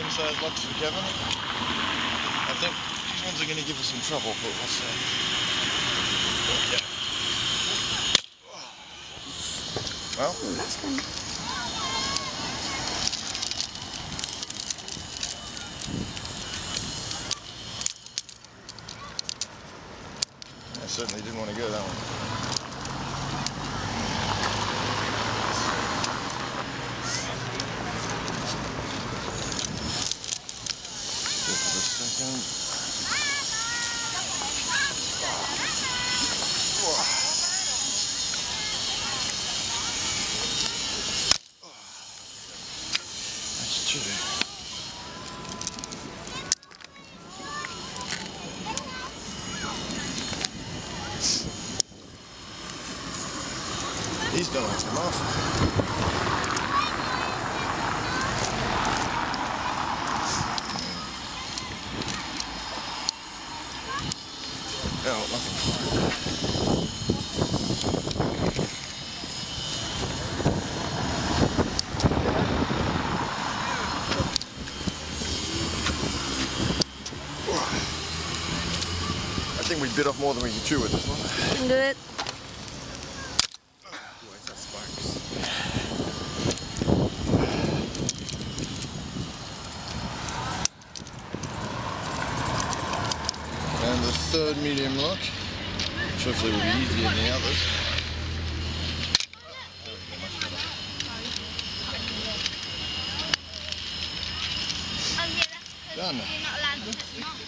medium-sized locks for Kevin. I think these ones are going to give us some trouble, but we'll see. Okay. Well, that's good. I certainly didn't want to go that one. Dexter the Second. That's chilly. These don't want to come off. No, nothing. I think we bit off more than we can chew with this one. Do it. And the third medium lock, which hopefully will be easier than the others. Done.